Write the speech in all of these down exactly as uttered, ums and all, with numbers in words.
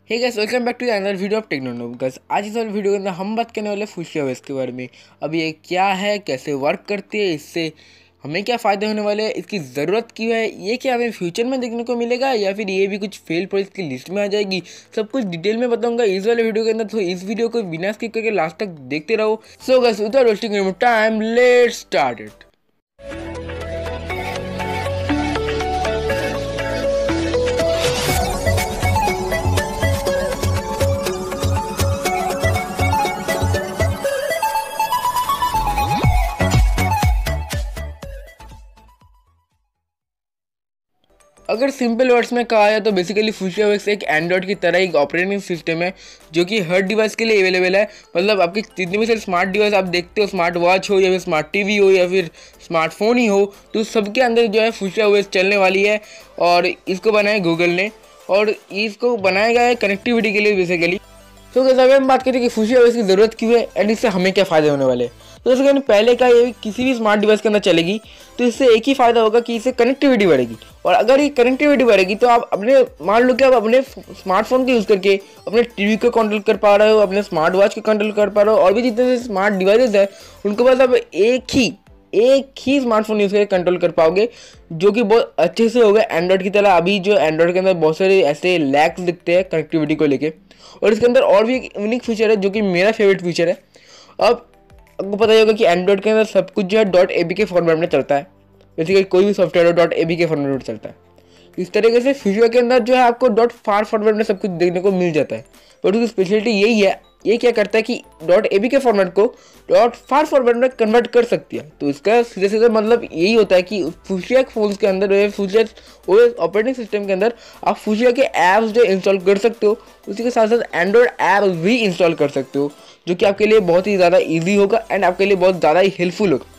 Hey guys, welcome back to another video of Technonob. Guys, आज इस वाले video के अंदर हम बात करने वाले फुशिया ओएस के बारे में। अब ये क्या है, कैसे वर्क करती है, इससे हमें क्या फ़ायदे होने वाले हैं, इसकी ज़रूरत क्यों है, ये क्या हमें फ्यूचर में देखने को मिलेगा या फिर ये भी कुछ फेल प्रोजेक्ट की लिस्ट में आ जाएगी, सब कुछ डिटेल में बताऊंगा इस वाले वीडियो के अंदर। तो इस वीडियो को बिना स्किप करके लास्ट तक देखते रहो। So guys, without wasting time, let's start it. अगर सिंपल वर्ड्स में कहा जाए तो बेसिकली फुशिया ओएस एक एंड्रॉयड की तरह एक ऑपरेटिंग सिस्टम है जो कि हर डिवाइस के लिए अवेलेबल है। मतलब आपके जितने भी सारे स्मार्ट डिवाइस आप देखते हो, स्मार्ट वॉच हो या फिर स्मार्ट टीवी हो या फिर स्मार्टफोन ही हो, तो सबके अंदर जो है फुशिया ओएस चलने वाली है। और इसको बनाया गूगल ने और इसको बनाया गया है कनेक्टिविटी के लिए बेसिकली। तो कैसे अगर हम बात करें कि फुशिया ओएस की ज़रूरत क्यों है एंड इससे हमें क्या फ़ायदे होने वाले हैं, तो जैसे कि पहले का ये किसी भी स्मार्ट डिवाइस के अंदर चलेगी तो इससे एक ही फ़ायदा होगा कि इससे कनेक्टिविटी बढ़ेगी। और अगर ये कनेक्टिविटी बढ़ेगी तो आप अपने मान लो कि आप अपने स्मार्टफोन का यूज़ करके अपने टीवी को कंट्रोल कर पा रहे हो, अपने स्मार्ट वॉच को कंट्रोल कर पा रहे हो, और भी जितने स्मार्ट डिवाइसेस है उनको बस आप एक ही एक ही स्मार्टफोन यूज़ करके कंट्रोल कर पाओगे, जो कि बहुत अच्छे से होगा एंड्रॉयड की तरह। अभी जो एंड्रॉयड के अंदर बहुत सारे ऐसे लैक्स दिखते हैं कनेक्टिविटी को लेके। और इसके अंदर और भी एक यूनिक फीचर है जो कि मेरा फेवरेट फीचर है। अब आपको पता ही होगा कि एंड्रॉयड के अंदर सब कुछ जो है dot A B K format में चलता है। बेसिकली कोई भी सॉफ्टवेयर हो dot A B K format में चलता है। इस तरीके से फुशिया के अंदर जो है आपको डॉट फार फॉर्मेट में सब कुछ देखने को मिल जाता है। बट उसकी स्पेशलिटी यही है, ये क्या करता है कि dot A B K format को डॉट फार फॉर्मेट में कन्वर्ट कर सकती है। तो इसका सीधे सीधे मतलब यही होता है कि फुशिया फोन्स के अंदर, फुशिया ओएस ऑपरेटिंग सिस्टम के अंदर आप फुशिया के ऐप्स जो इंस्टॉल कर सकते हो, उसी के साथ साथ एंड्रॉयड ऐप्स भी इंस्टॉल कर सकते हो, जो कि आपके लिए बहुत ही ज़्यादा ईजी होगा एंड आपके लिए बहुत ज़्यादा ही हेल्पफुल होगा।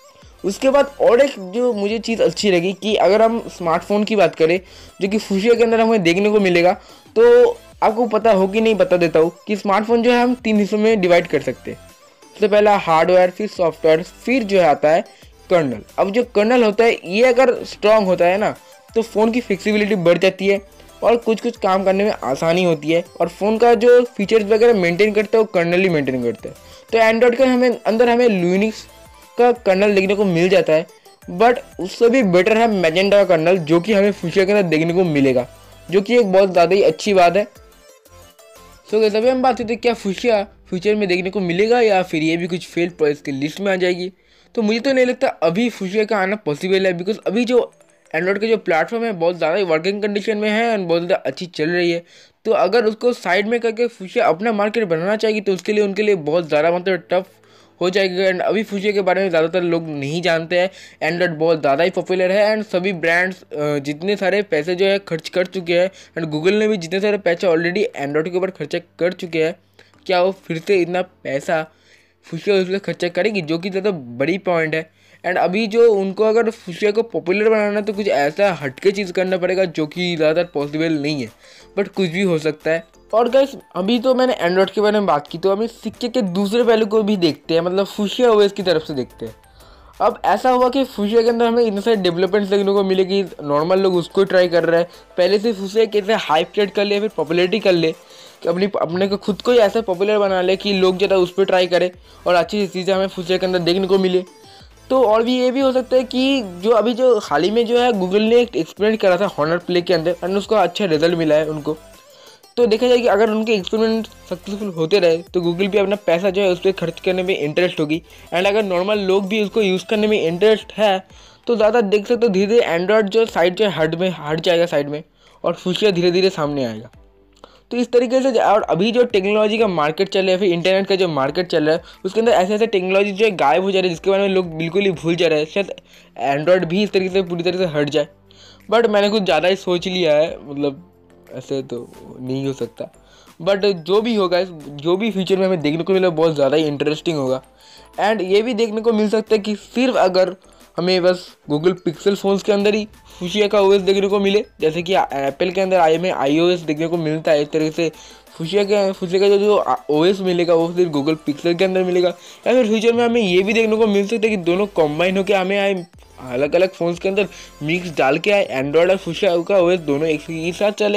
उसके बाद और एक जो मुझे चीज़ अच्छी लगी कि अगर हम स्मार्टफोन की बात करें जो कि फुशिया के अंदर हमें देखने को मिलेगा, तो आपको पता हो कि नहीं बता देता हूँ कि स्मार्टफोन जो है हम तीन हिस्सों में डिवाइड कर सकते हैं। सबसे पहला हार्डवेयर, फिर सॉफ्टवेयर, फिर जो है आता है कर्नल। अब जो कर्नल होता है ये अगर स्ट्रॉन्ग होता है ना, तो फ़ोन की फ्लेक्सिबिलिटी बढ़ जाती है और कुछ कुछ काम करने में आसानी होती है। और फ़ोन का जो फीचर्स वगैरह मेंटेन करता है वो कर्नल ही मेंटेन करता है। तो एंड्रॉयड के हमें अंदर हमें ल्यूनिक्स का कर्नल देखने को मिल जाता है, बट उससे भी बेटर है मैजेंटा का कर्नल जो कि हमें फुशिया के अंदर देखने को मिलेगा, जो कि एक बहुत ज़्यादा ही अच्छी बात है। सो so, अभी हम बात करते हैं क्या फुशिया फ्यूचर में देखने को मिलेगा या फिर ये भी कुछ फेल प्रोजेक्ट की लिस्ट में आ जाएगी। तो मुझे तो नहीं लगता अभी फुशिया का आना पॉसिबल है, बिकॉज अभी जो एंड्रॉयड के जो प्लेटफॉर्म है बहुत ज़्यादा वर्किंग कंडीशन में है एंड बहुत ज़्यादा अच्छी चल रही है। तो अगर उसको साइड में करके फुशिया अपना मार्केट बनाना चाहिए तो उसके लिए उनके लिए बहुत ज़्यादा मतलब टफ हो जाएगा। एंड अभी फुशिया के बारे में ज़्यादातर लोग नहीं जानते हैं। एंड्रॉयड बहुत ज़्यादा ही पॉपुलर है एंड सभी ब्रांड्स जितने सारे पैसे जो है खर्च कर चुके हैं एंड गूगल ने भी जितने सारे पैसे ऑलरेडी एंड्रॉयड के ऊपर खर्चा कर चुके हैं, क्या वो फिर से इतना पैसा फुशिया उस पर खर्चा करेगी, जो कि ज़्यादा बड़ी पॉइंट है। एंड अभी जो उनको अगर फुशिया को पॉपुलर बनाना तो कुछ ऐसा हटके चीज़ करना पड़ेगा जो कि ज़्यादातर पॉसिबल नहीं है, बट कुछ भी हो सकता है। और गाइस, अभी तो मैंने एंड्रॉयड के बारे में बात की, तो हमें सिक्के के दूसरे पहलू को भी देखते हैं, मतलब फुशिया ओएस की तरफ से देखते हैं। अब ऐसा हुआ कि फुशिया के अंदर हमें इतने सारे डेवलपमेंट्स देखने को मिले कि नॉर्मल लोग उसको ट्राई कर रहे हैं। पहले से फुशिया कैसे हाइप क्रिएट कर ले, फिर पॉपुलरिटी कर ले कि अपनी अपने को खुद को ही ऐसा पॉपुलर बना ले कि लोग ज़्यादा उस पर ट्राई करें और अच्छी चीज़ें हमें फुशिया के अंदर देखने को मिले। तो और भी ये भी हो सकता है कि जो अभी जो हाल ही में जो है गूगल ने एक एक्सपेरिमेंट करा था हॉनर प्ले के अंदर एंड उसको अच्छा रिजल्ट मिला है उनको। तो देखा जाए कि अगर उनके एक्सपेरिमेंट सक्सेसफुल होते रहे तो गूगल भी अपना पैसा जो है उस पर खर्च करने में इंटरेस्ट होगी। एंड अगर नॉर्मल लोग भी उसको यूज़ करने में इंटरेस्ट है तो ज़्यादा देख सकते हो धीरे धीरे एंड्रॉयड जो साइड जो हट में हट जाएगा साइड में और फुशिया धीरे धीरे सामने आएगा। तो इस तरीके से, और अभी जो टेक्नोलॉजी का मार्केट चल रहा है, फिर इंटरनेट का जो मार्केट चल रहा है, उसके अंदर ऐसे ऐसे टेक्नोलॉजी जो है गायब हो जा रही है जिसके बारे में लोग बिल्कुल ही भूल जा रहे हैं। शायद एंड्रॉयड भी इस तरीके से पूरी तरीके से हट जाए, बट मैंने कुछ ज़्यादा ही सोच लिया है, मतलब ऐसे तो नहीं हो सकता। बट जो भी होगा, जो भी फ्यूचर में हमें देखने को मिलेगा बहुत ज़्यादा ही इंटरेस्टिंग होगा। एंड ये भी देखने को मिल सकता है कि सिर्फ अगर हमें बस गूगल पिक्सल फ़ोन्स के अंदर ही फुशिया का ओएस देखने को मिले, जैसे कि एप्पल के अंदर आई में आई ओ एस देखने को मिलता है, इस तरीके से फुशिया के फुशिया का जो जो ओएस मिलेगा वो सिर्फ गूगल पिक्सल के अंदर मिलेगा। या फिर फ्यूचर में हमें ये भी देखने को मिल सकता है कि दोनों कॉम्बाइन होकर हमें आए अलग अलग फ़ोन्स के अंदर मिक्स डाल के आए, एंड्रॉयड और फुशिया का ओएस दोनों एक ही साथ चलेगा,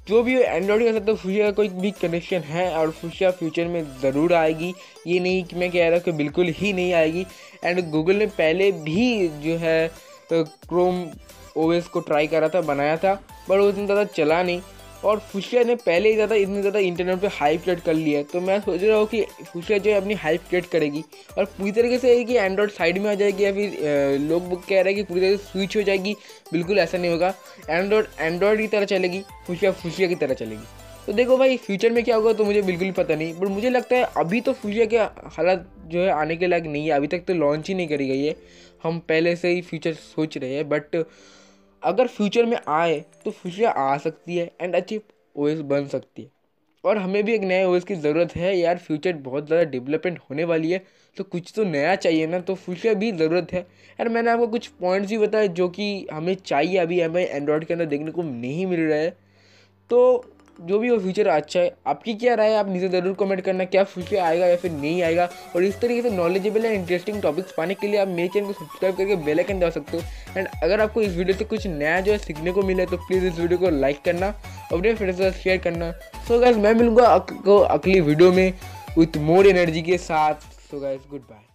जो भी एंड्रॉयड के साथ तो फुशिया का कोई भी कनेक्शन है और फुशिया फ्यूचर में ज़रूर आएगी। ये नहीं कि मैं कह रहा हूँ कि बिल्कुल ही नहीं आएगी। एंड गूगल ने पहले भी जो है क्रोम ओएस को ट्राई करा था, बनाया था, पर वो इतना ज़्यादा चला नहीं। और फुशिया ने पहले ही ज़्यादा इतनी ज़्यादा इंटरनेट पे हाइप क्रिएट कर लिया है, तो मैं सोच रहा हूँ कि फुशिया जो है अपनी हाइप क्रिएट करेगी और पूरी तरीके से है कि एंड्रॉयड साइड में आ जाएगी, या फिर लोग कह रहे हैं कि पूरी तरीके से स्विच हो जाएगी। बिल्कुल ऐसा नहीं होगा। एंड्रॉयड एंड्रॉयड की तरह चलेगी, फुशिया फुशिया की तरह चलेगी। तो देखो भाई फ्यूचर में क्या होगा तो मुझे बिल्कुल पता नहीं, बट मुझे लगता है अभी तो फुशिया के हालात जो है आने के लायक नहीं है। अभी तक तो लॉन्च ही नहीं करी गई है, हम पहले से ही फ्यूचर सोच रहे हैं। बट अगर फ्यूचर में आए तो फुशिया आ सकती है एंड अच्छी ओएस बन सकती है। और हमें भी एक नए ओएस की ज़रूरत है यार। फ्यूचर बहुत ज़्यादा डेवलपमेंट होने वाली है, तो कुछ तो नया चाहिए ना, तो फुशिया भी ज़रूरत है। यार मैंने आपको कुछ पॉइंट्स भी बताए जो कि हमें चाहिए, अभी हमें एंड्रॉयड के अंदर देखने को नहीं मिल रहा है। तो जो भी वो फीचर अच्छा है, आपकी क्या राय है आप नीचे ज़रूर कमेंट करना, क्या फुशिया आएगा या फिर नहीं आएगा। और इस तरीके से नॉलेजेबल एंड इंटरेस्टिंग टॉपिक्स पाने के लिए आप मेरे चैनल को सब्सक्राइब करके बेल आइकन दबा सकते हो। एंड अगर आपको इस वीडियो से कुछ नया जो है सीखने को मिले तो प्लीज़ इस वीडियो को लाइक करना और अपने फ्रेंड्स के साथ शेयर करना। सो गाइस मैं मिलूंगा आपको अगली वीडियो में विथ मोर एनर्जी के साथ। So guys good bye.